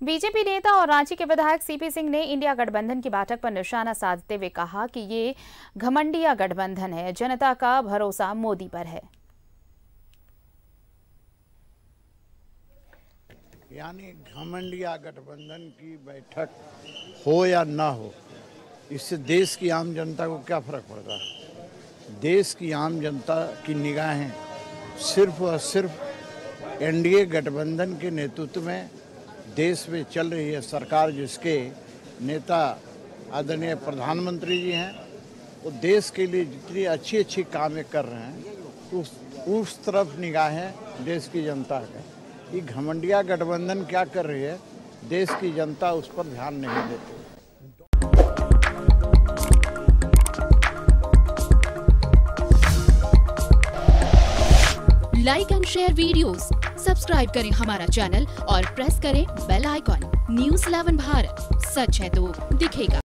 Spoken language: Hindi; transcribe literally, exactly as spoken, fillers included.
बीजेपी नेता और रांची के विधायक सीपी सिंह ने इंडिया गठबंधन की बैठक पर निशाना साधते हुए कहा कि ये घमंडिया गठबंधन है, जनता का भरोसा मोदी पर है। यानी घमंडिया गठबंधन की बैठक हो या ना हो, इससे देश की आम जनता को क्या फर्क पड़ता है। देश की आम जनता की निगाहें सिर्फ और सिर्फ एनडीए गठबंधन के नेतृत्व में देश में चल रही है। सरकार जिसके नेता आदरणीय प्रधानमंत्री जी हैं, वो देश के लिए जितनी अच्छी अच्छी कामें कर रहे हैं, उस उस तरफ निगाहें देश की जनता है। ये घमंडिया गठबंधन क्या कर रही है, देश की जनता उस पर ध्यान नहीं देती। Like and share videos, subscribe करें हमारा चैनल और प्रेस करें bell icon. News eleven Bharat, सच है तो दिखेगा।